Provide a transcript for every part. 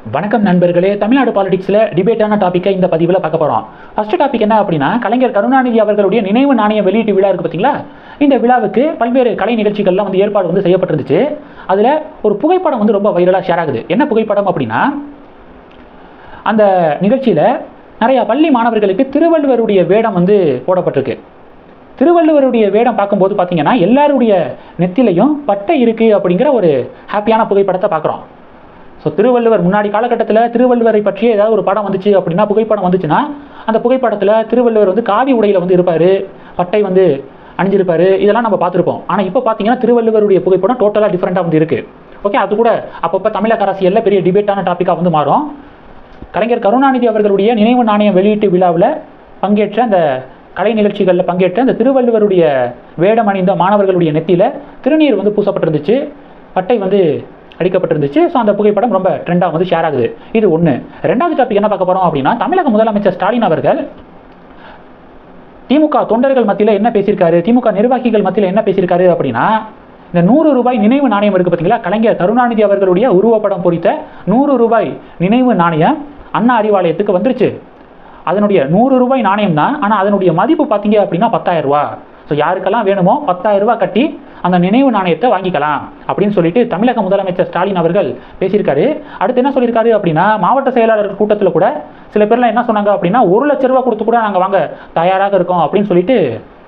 வணக்கம் நண்பர்களே. தமிழ்நாடு பாலிடிக்ஸில் டிபேட்டான டாப்பிக்கை இந்த பதிவில் பார்க்க போகிறோம். ஃபர்ஸ்ட் டாபிக் என்ன அப்படின்னா, கலைஞர் கருணாநிதி அவர்களுடைய நினைவு நாணய வெளியீட்டு விழா இருக்குது பார்த்தீங்களா. இந்த விழாவுக்கு பல்வேறு கலை நிகழ்ச்சிகள்லாம் ஏற்பாடு செய்யப்பட்டிருந்துச்சு. அதில் ஒரு புகைப்படம் ரொம்ப வைரலாக ஷேர் ஆகுது. என்ன புகைப்படம் அப்படின்னா, அந்த நிகழ்ச்சியில் நிறையா பள்ளி மாணவர்களுக்கு திருவள்ளுவருடைய வேடம் போடப்பட்டிருக்கு. திருவள்ளுவருடைய வேடம் பார்க்கும்போது பார்த்தீங்கன்னா எல்லாருடைய நெத்திலையும் பட்டை இருக்குது அப்படிங்கிற ஒரு ஹாப்பியான புகைப்படத்தை பார்க்குறோம். ஸோ திருவள்ளுவர் முன்னாடி காலகட்டத்தில் திருவள்ளுவரை பற்றிய ஏதாவது ஒரு படம் வந்துச்சு அப்படின்னா, புகைப்படம் வந்துச்சுன்னா, அந்த புகைப்படத்தில் திருவள்ளுவர் காவி உடையில் இருப்பார், பட்டை அணிஞ்சிருப்பார். இதெல்லாம் நம்ம பார்த்துருப்போம். ஆனால் இப்போ பார்த்தீங்கன்னா திருவள்ளுவருடைய புகைப்படம் டோட்டலாக டிஃப்ரெண்ட்டாக இருக்குது. ஓகே, அது கூட அப்பப்போ தமிழக அரசியலில் பெரிய டிபேட்டான டாப்பிக்காக மாறும். கலைஞர் கருணாநிதி அவர்களுடைய நினைவு நாணய வெளியீட்டு விழாவில் பங்கேற்ற அந்த கலை நிகழ்ச்சிகளில் பங்கேற்ற அந்த திருவள்ளுவருடைய வேடம் அணிந்த மாணவர்களுடைய நெத்தியில் திருநீர் பூசப்பட்டிருந்துச்சு, பட்டை அடிக்கப்பட்டிருந்துச்சு. ஸோ அந்த புகைப்படம் ரொம்ப ட்ரெண்டாக ஷேர் ஆகுது. இது ஒன்று. ரெண்டாவது டாபிக் என்ன பார்க்க போகிறோம் அப்படின்னா, தமிழக முதலமைச்சர் ஸ்டாலின் அவர்கள் திமுக தொண்டர்கள் மத்தியில் என்ன பேசியிருக்காரு, திமுக நிர்வாகிகள் மத்தியில் என்ன பேசியிருக்காரு அப்படின்னா, இந்த 100 ரூபாய் நினைவு நாணயம் இருக்குது பார்த்தீங்களா, கலைஞர் கருணாநிதி அவர்களுடைய உருவப்படம் பொறித்த 100 ரூபாய் நினைவு நாணயம் அண்ணா அறிவாலயத்துக்கு வந்துருச்சு. அதனுடைய 100 ரூபாய் நாணயம் தான், ஆனால் அதனுடைய மதிப்பு பார்த்தீங்க அப்படின்னா 10,000 ரூபா. ஸோ யாருக்கெல்லாம் வேணுமோ 10,000 ரூபா கட்டி அந்த நினைவு நாணயத்தை வாங்கிக்கலாம் அப்படின்னு சொல்லிட்டு தமிழக முதலமைச்சர் ஸ்டாலின் அவர்கள் பேசியிருக்காரு. அடுத்து என்ன சொல்லியிருக்காரு அப்படின்னா, மாவட்ட செயலாளர்கள் கூட்டத்தில் கூட சில பேர்லாம் என்ன சொன்னாங்க அப்படின்னா, 1 லட்ச ரூபா கொடுத்து கூட நாங்கள் வாங்க தயாராக இருக்கோம் அப்படின்னு சொல்லிட்டு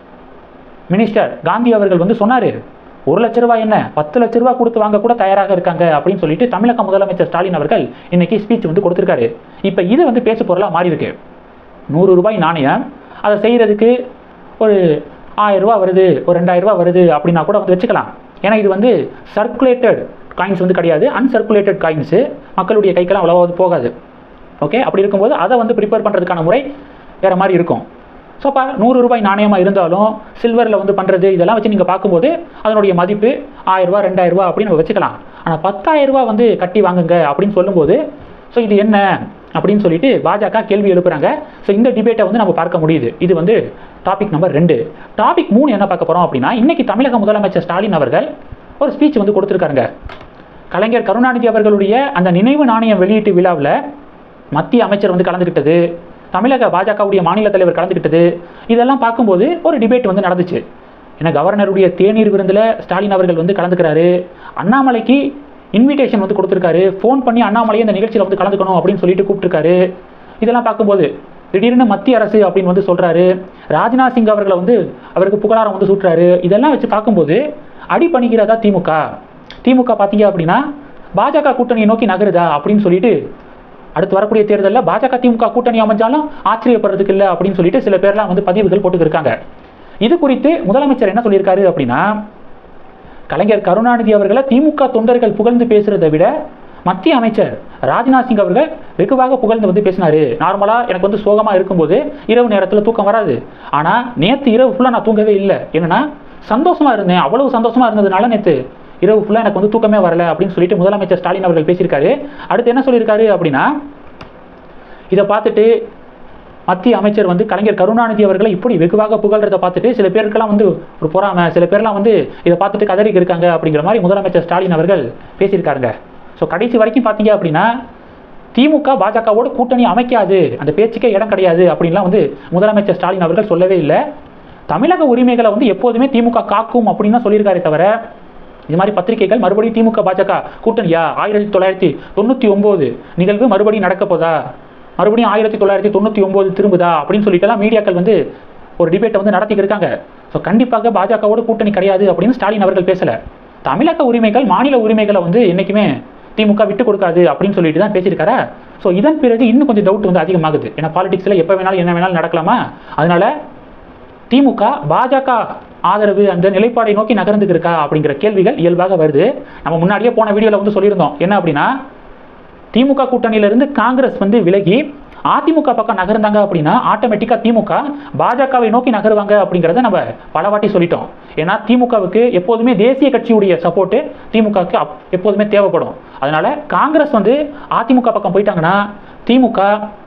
மினிஸ்டர் காந்தி அவர்கள் சொன்னார். 1 லட்ச ரூபாய் என்ன, 10 லட்ச ரூபா கொடுத்து வாங்க கூட தயாராக இருக்காங்க அப்படின்னு சொல்லிட்டு தமிழக முதலமைச்சர் ஸ்டாலின் அவர்கள் இன்னைக்கு ஸ்பீச் கொடுத்துருக்காரு. இப்போ இது பேசு பொருளாக மாறி இருக்கு. 100 ரூபாய் நாணயம் அதை செய்கிறதுக்கு ஒரு 1000 ரூபா வருது, ஒரு 2000 ரூபா வருது அப்படின்னா கூட வச்சுக்கலாம். ஏன்னா இது சர்க்குலேட்டட் காயின்ஸ் கிடையாது, அன்சர்க்குலேட்டட் காயின்ஸு, மக்களுடைய கைக்கெல்லாம் அவ்வளோவா போகாது. ஓகே, அப்படி இருக்கும்போது அதை ப்ரிப்பேர் பண்ணுறதுக்கான முறை வேறு மாதிரி இருக்கும். ஸோ அப்போ 100 ரூபாய் நாணயமாக இருந்தாலும் சில்வரில் பண்ணுறது இதெல்லாம் வச்சு நீங்கள் பார்க்கும்போது அதனுடைய மதிப்பு 1000 ரூபா 2000 ரூபா அப்படின்னு நம்ம வச்சுக்கலாம். ஆனால் 10,000 ரூபா கட்டி வாங்குங்க அப்படின்னு சொல்லும்போது, ஸோ இது என்ன அப்படின்னு சொல்லிட்டு பாஜக கேள்வி எழுப்புறாங்க. ஸோ இந்த டிபேட்டை நம்ம பார்க்க முடியுது. இது டாபிக் நம்பர் 2. டாபிக் 3 என்ன பார்க்க போகிறோம் அப்படின்னா, இன்னைக்கு தமிழக முதலமைச்சர் ஸ்டாலின் அவர்கள் ஒரு ஸ்பீச் கொடுத்துருக்காருங்க. கலைஞர் கருணாநிதி அவர்களுடைய அந்த நினைவு நாணய வெளியீட்டு விழாவில் மத்திய அமைச்சர் கலந்துக்கிட்டது, தமிழக பாஜகவுடைய மாநில தலைவர் கலந்துக்கிட்டது, இதெல்லாம் பார்க்கும்போது ஒரு டிபேட் நடந்துச்சு. ஏன்னா கவர்னருடைய தேநீர் விருந்தில் ஸ்டாலின் அவர்கள் கலந்துக்கிறாரு, அண்ணாமலைக்கு இன்விடேஷன் கொடுத்துருக்காரு, ஃபோன் பண்ணி அண்ணாமலையை இந்த நிகழ்ச்சியில் கலந்துக்கணும் அப்படின்னு சொல்லிட்டு கூப்பிட்டுருக்காரு. இதெல்லாம் பார்க்கும்போது திடீர்னு மத்திய அரசு அப்படின்னு சொல்கிறாரு, ராஜ்நாத் சிங் அவர்களை அவருக்கு புகழாரம் சூட்டுறாரு. இதெல்லாம் வச்சு பார்க்கும்போது அடி பண்ணிக்கிறதா திமுக, திமுக பார்த்தீங்க அப்படின்னா பாஜக கூட்டணியை நோக்கி நகருதா அப்படின்னு சொல்லிட்டு, அடுத்து வரக்கூடிய தேர்தலில் பாஜக திமுக கூட்டணி அமைஞ்சாலும் ஆச்சரியப்படுறதுக்கு இல்லை அப்படின்னு சொல்லிட்டு சில பேர்லாம் பதிவுகள் போட்டுக்கிருக்காங்க. இது குறித்து முதலமைச்சர் என்ன சொல்லியிருக்காரு அப்படின்னா, கலைஞர் கருணாநிதி அவர்களை திமுக தொண்டர்கள் புகழ்ந்து பேசுறதை விட மத்திய அமைச்சர் ராஜ்நாத் சிங் அவர்கள் வெகுவாக புகழ்ந்து பேசினாரு. நார்மலாக எனக்கு சோகமாக இருக்கும்போது இரவு நேரத்தில் தூக்கம் வராது, ஆனால் நேற்று இரவு ஃபுல்லாக நான் தூங்கவே இல்லை. என்னன்னா சந்தோஷமாக இருந்தேன், அவ்வளவு சந்தோஷமாக இருந்ததுனால நேற்று இரவு ஃபுல்லாக எனக்கு தூக்கமே வரல அப்படின்னு சொல்லிட்டு முதலமைச்சர் ஸ்டாலின் அவர்கள் பேசியிருக்காரு. அடுத்து என்ன சொல்லியிருக்காரு அப்படின்னா, இதை பார்த்துட்டு மத்திய அமைச்சர் கலைஞர் கருணாநிதி அவர்களை இப்படி வெகுவாக புகழ்றதை பார்த்துட்டு சில பேருக்கெல்லாம் ஒரு பொறாமை, சில பேர்லாம் இதை பார்த்துட்டு கதறிக்கு இருக்காங்க அப்படிங்கிற மாதிரி முதலமைச்சர் ஸ்டாலின் அவர்கள் பேசியிருக்காருங்க. ஸோ கடைசி வரைக்கும் பார்த்தீங்க அப்படின்னா திமுக பாஜகவோட கூட்டணி அமைக்காது, அந்த பேச்சுக்கே இடம் கிடையாது அப்படின்லாம் முதலமைச்சர் ஸ்டாலின் அவர்கள் சொல்லவே இல்லை. தமிழக உரிமைகளை எப்போதுமே திமுக காக்கும் அப்படின்னு தான் சொல்லியிருக்காரே தவிர, இது மாதிரி பத்திரிகைகள் மறுபடியும் திமுக பாஜக கூட்டணியா 1999 நிகழ்வு மறுபடியும் நடக்க போதா, மறுபடியும் 1999 திரும்புதா அப்படின்னு சொல்லிட்டுலாம் மீடியாக்கள் ஒரு டிபேட்டை நடத்திக்கிட்டு இருக்காங்க. ஸோ கண்டிப்பாக பாஜகவோட கூட்டணி கிடையாது அப்படின்னு ஸ்டாலின் அவர்கள் பேசலை. தமிழக உரிமைகள் மாநில உரிமைகளை என்றைக்குமே திமுக விட்டு கொடுக்காது அப்படின்னு சொல்லிட்டு தான் பேசியிருக்காரா. ஸோ இதன் பிறகு இன்னும் கொஞ்சம் டவுட் அதிகமாகுது. ஏன்னா பாலிடிக்ஸில் எப்போ வேணாலும் என்ன வேணாலும் நடக்கலாமா, அதனால திமுக பாஜக ஆதரவு அந்த நிலைப்பாடை நோக்கி நகர்ந்துக்கு இருக்கா அப்படிங்கிற கேள்விகள் இயல்பாக வருது. நம்ம முன்னாடியே போன வீடியோவில் சொல்லியிருந்தோம் என்ன அப்படின்னா, திமுக கூட்டணியிலிருந்து காங்கிரஸ் விலகி அதிமுக பக்கம் நகர்ந்தாங்க அப்படின்னா ஆட்டோமேட்டிக்காக திமுக பாஜகவை நோக்கி நகருவாங்க அப்படிங்கிறத நம்ம பல வாட்டி சொல்லிட்டோம். ஏன்னா திமுகவுக்கு எப்போதுமே தேசிய கட்சியுடைய சப்போர்ட்டு திமுகவுக்கு எப்போதுமே தேவைப்படும். அதனால காங்கிரஸ் அதிமுக பக்கம் போயிட்டாங்கன்னா திமுக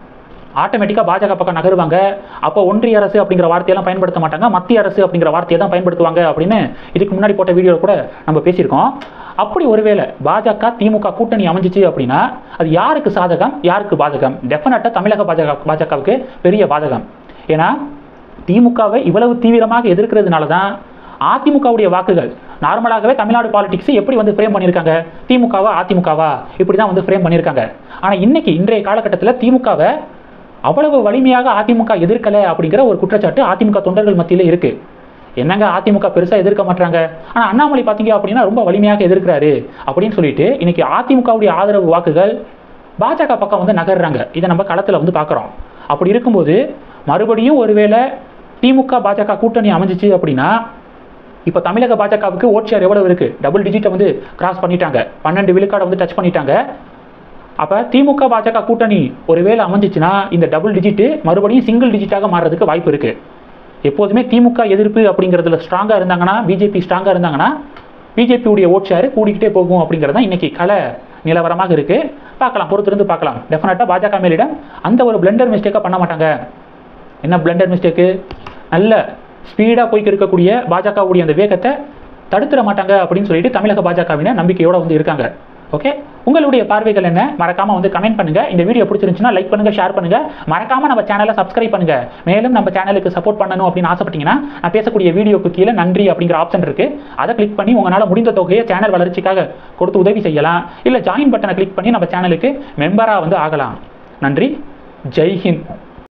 ஆட்டோமேட்டிக்காக பாஜக பக்கம் நகருவாங்க. அப்போ ஒன்றிய அரசு அப்படிங்கிற வார்த்தையெல்லாம் பயன்படுத்த மாட்டாங்க, மத்திய அரசு அப்படிங்கிற வார்த்தையை தான் பயன்படுத்துவாங்க அப்படின்னு இதுக்கு முன்னாடி போட்ட வீடியோவில் கூட நம்ம பேசியிருக்கோம். அப்படி ஒருவேளை பாஜக திமுக கூட்டணி அமைஞ்சிச்சு அப்படின்னா அது யாருக்கு சாதகம், யாருக்கு பாதகம்? டெஃபினட்டாக தமிழக பாஜகவுக்கு பெரிய பாதகம். ஏன்னா திமுகவை இவ்வளவு தீவிரமாக எதிர்க்கிறதுனால தான் அதிமுகவுடைய வாக்குகள் நார்மலாகவே தமிழ்நாடு பாலிடிக்ஸ் எப்படி வந்து ஃப்ரேம் பண்ணியிருக்காங்க, திமுகவா அதிமுகவா இப்படி தான் வந்து ஃப்ரேம் பண்ணியிருக்காங்க. ஆனால் இன்னைக்கு இன்றைய காலகட்டத்தில் திமுகவை அவ்வளவு வலிமையாக அதிமுக எதிர்க்கலை அப்படிங்கிற ஒரு குற்றச்சாட்டு அதிமுக தொண்டர்கள் மத்தியில் இருக்கு. என்னங்க அதிமுக பெருசாக எதிர்க்க மாட்டாங்க, ஆனால் அண்ணாமலை பார்த்தீங்க அப்படின்னா ரொம்ப வலிமையாக எதிர்க்கிறாரு அப்படின்னு சொல்லிட்டு இன்னைக்கு அதிமுகவுடைய ஆதரவு வாக்குகள் பாஜக பக்கம் வந்து நகர்றாங்க. இதை நம்ம களத்தில் வந்து பார்க்குறோம். அப்படி இருக்கும்போது மறுபடியும் ஒருவேளை திமுக பாஜக கூட்டணி அமைஞ்சிச்சு அப்படின்னா இப்போ தமிழக பாஜகவுக்கு ஓட் ஷேர் எவ்வளவு இருக்கு? டபுள் டிஜிட்டை வந்து கிராஸ் பண்ணிட்டாங்க, 12 விழுக்காடை வந்து டச் பண்ணிட்டாங்க. அப்போ திமுக பாஜக கூட்டணி ஒருவேளை அமைஞ்சிச்சுன்னா இந்த டபுள் டிஜிட்டு மறுபடியும் சிங்கிள் டிஜிட்டாக மாறுறதுக்கு வாய்ப்பு இருக்கு. எப்போதுமே திமுக எதிர்ப்பு அப்படிங்கிறதுல ஸ்ட்ராங்காக இருந்தாங்கன்னா, பிஜேபி ஸ்ட்ராங்காக இருந்தாங்கன்னா பிஜேபியுடைய ஓட் ஷேர் கூடிக்கிட்டே போகும் அப்படிங்கிறது தான் இன்னைக்கு கள நிலவரமாக இருக்கு. பார்க்கலாம், பொறுத்திருந்து பார்க்கலாம். டெஃபினட்டாக பாஜக மேலிடம் அந்த ஒரு பிளண்டர் மிஸ்டேக்காக பண்ண மாட்டாங்க. என்ன பிளண்டர் மிஸ்டேக்கு? நல்ல ஸ்பீடாக போய்க்கு இருக்கக்கூடிய பாஜகவுடைய அந்த வேகத்தை தடுத்துட மாட்டாங்க அப்படின்னு சொல்லிட்டு தமிழக பாஜகவினர் நம்பிக்கையோடு வந்து இருக்காங்க. ஓகே, உங்களுடைய பார்வைகள் என்ன? மறக்காம வந்து கமெண்ட் பண்ணுங்க. இந்த வீடியோ பிடிச்சிருந்துச்சுன்னா லைக் பண்ணுங்க, ஷேர் பண்ணுங்க. மறக்காம நம்ம சேனலை சப்ஸ்கிரைப் பண்ணுங்க. மேலும் நம்ம சேனலுக்கு சப்போர்ட் பண்ணணும் அப்படின்னு ஆசைப்பட்டீங்கன்னா நான் பேசக்கூடிய வீடியோக்கு கீழே நன்றி அப்படிங்கிற ஆப்ஷன் இருக்கு, அதை கிளிக் பண்ணி உங்களால் முடிந்த தொகையை சேனல் வளர்ச்சிக்காக கொடுத்து உதவி செய்யலாம். இல்லை ஜாயின் பட்டனை கிளிக் பண்ணி நம்ம சேனலுக்கு மெம்பராக வந்து ஆகலாம். நன்றி. ஜெய் ஹிந்த்.